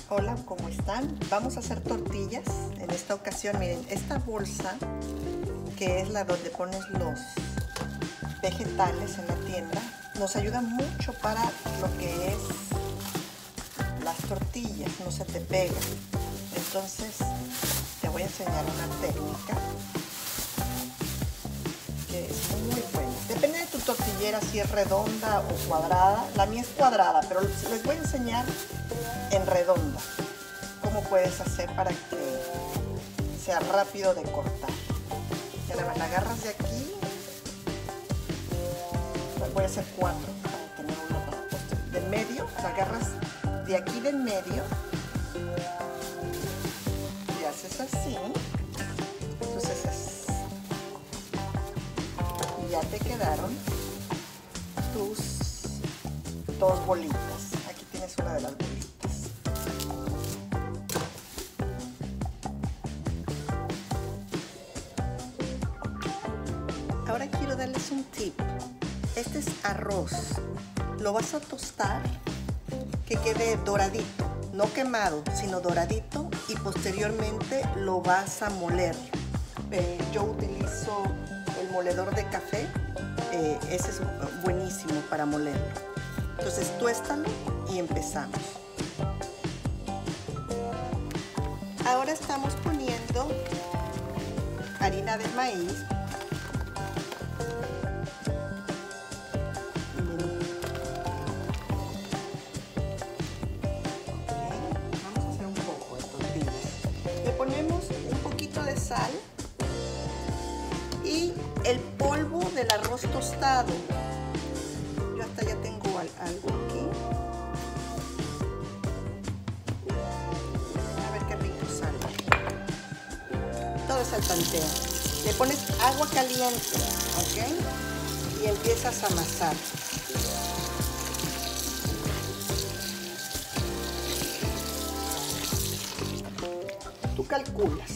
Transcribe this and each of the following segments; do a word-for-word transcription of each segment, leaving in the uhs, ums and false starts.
Hola, ¿cómo están? Vamos a hacer tortillas. En esta ocasión, miren, esta bolsa, que es la donde pones los vegetales en la tienda, nos ayuda mucho para lo que es las tortillas, no se te pega. Entonces, te voy a enseñar una técnica que es muy buena. Depende de tu tortillera, si es redonda o cuadrada. La mía es cuadrada, pero les voy a enseñar en redonda cómo puedes hacer para que sea rápido de cortar. Ya la, la agarras de aquí. Voy a hacer cuatro para tener uno para postre. Del medio, la agarras de aquí del medio y haces así. Entonces es, y ya te quedaron tus dos bolitas. Aquí tienes una de las bolitas. Ahora quiero darles un tip. Este es arroz. Lo vas a tostar que quede doradito, no quemado, sino doradito, y posteriormente lo vas a moler. Eh, yo utilizo el moledor de café, eh, ese es buenísimo para molerlo. Entonces tuéstalo y empezamos. Ahora estamos poniendo harina de maíz. Ponemos un poquito de sal y el polvo del arroz tostado. Yo hasta ya tengo algo aquí. A ver qué rico sale. Todo es al tanteo. Le pones agua caliente, ¿ok? Y empiezas a amasar. Tú calculas.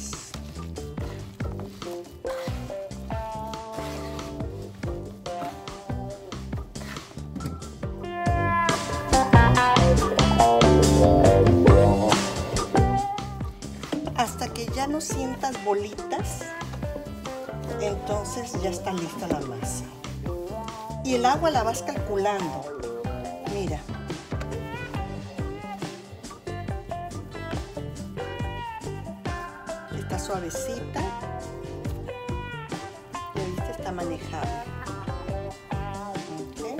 Hasta que ya no sientas bolitas, entonces ya está lista la masa. Y el agua la vas calculando. Mira. Está suavecita, ya viste, está manejable. Okay.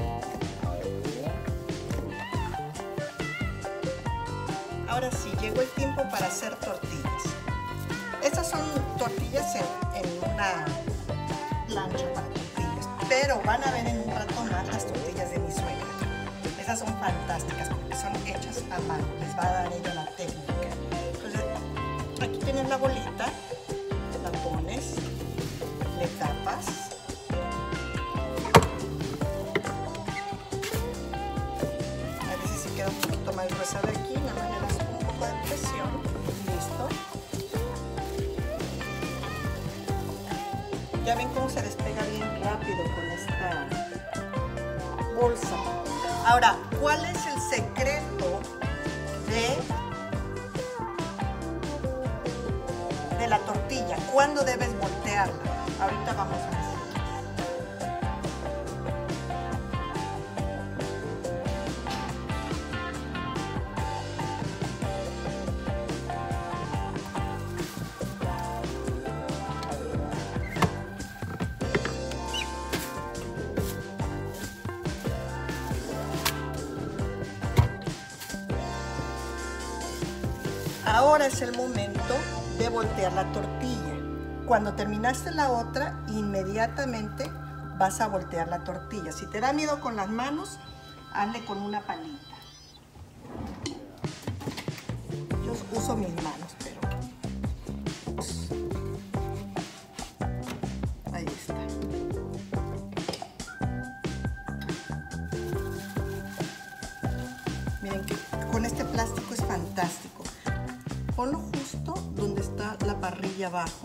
Ahora sí, llegó el tiempo para hacer tortillas. Estas son tortillas en, en una plancha para tortillas, pero van a ver en un rato más las tortillas de mi suegra. Esas son fantásticas porque son hechas a mano, les va a dar ella la técnica. Aquí tienes la bolita, la pones, le tapas. A veces se queda un poquito más gruesa de aquí, nada más le das un poco de presión. Listo. Ya ven cómo se despega bien rápido con esta bolsa. Ahora, ¿cuál es el secreto de de la tortilla? ¿Cuándo debes voltearla? Ahorita vamos a ver. Ahora es el momento de voltear la tortilla. Cuando terminaste la otra, inmediatamente vas a voltear la tortilla. Si te da miedo con las manos, hazle con una palita. Yo uso mis manos, pero ahí está. Miren que con este plástico es fantástico. Ponlo justo donde está la parrilla abajo.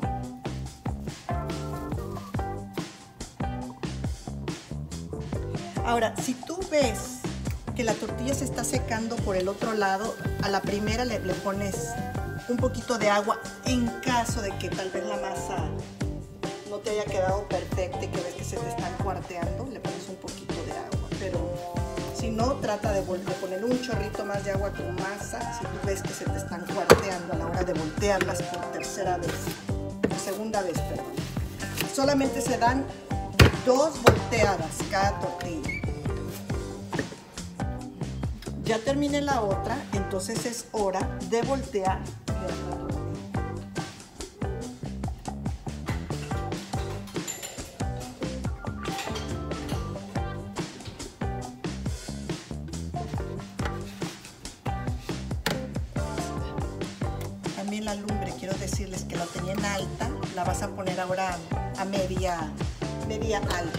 Ahora, si tú ves que la tortilla se está secando por el otro lado, a la primera le, le pones un poquito de agua en caso de que tal vez la masa no te haya quedado perfecta y que ves que se te están cuarteando, le pones un poquito de agua. Pero si no, trata de, de poner un chorrito más de agua a tu masa si tú ves que se te están cuarteando a la hora de voltearlas por tercera vez, por segunda vez, perdón. Solamente se dan dos volteadas cada tortilla. Ya terminé la otra, entonces es hora de voltear. También la lumbre, quiero decirles que la tenía en alta, la vas a poner ahora a media, media alta.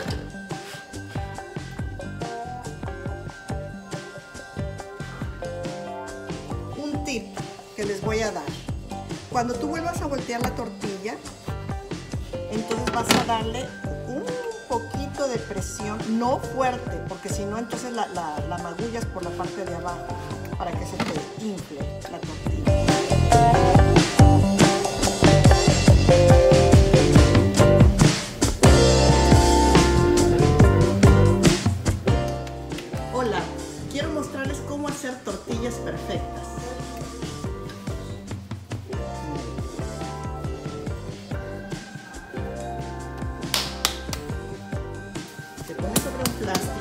Un tip que les voy a dar: cuando tú vuelvas a voltear la tortilla, entonces vas a darle un poquito de presión, no fuerte, porque si no entonces la, la, la magullas por la parte de abajo para que se te infle la tortilla. Hola, quiero mostrarles cómo hacer tortillas perfectas. Se pone sobre un plástico.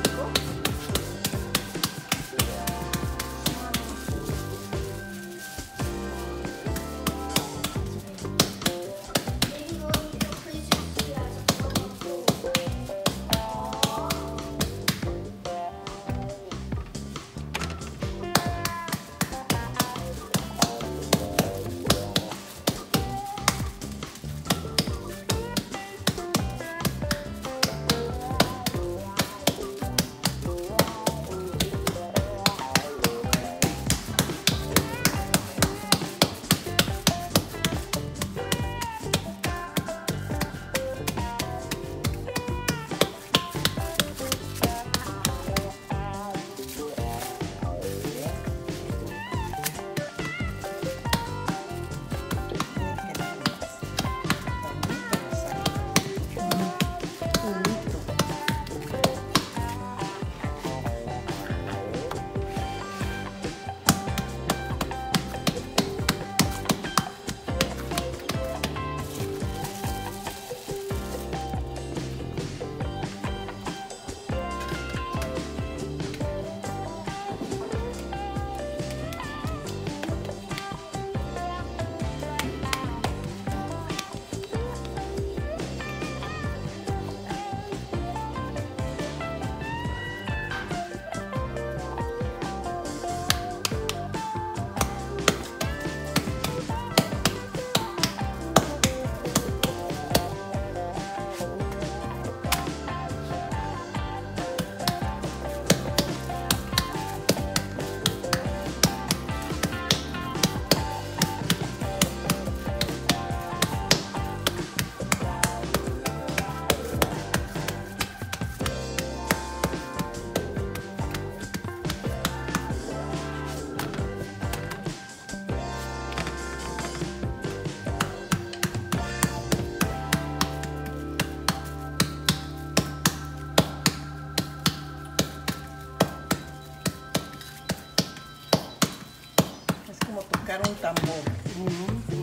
Un tambor. Uh-huh.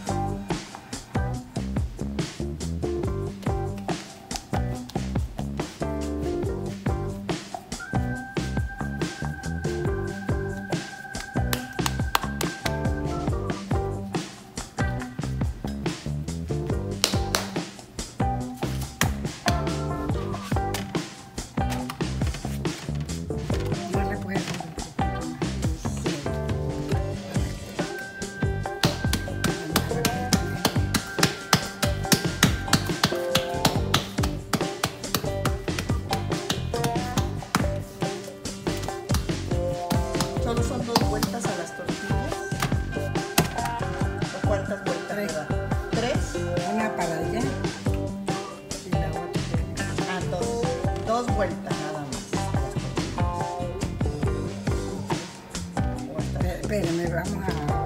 ¿Solo son dos vueltas a las tortillas? ¿O cuántas vueltas? Tres. ¿Tres? Una para allá y la otra. Ah, dos. Dos vueltas nada más a las tortillas. Espérame, vamos a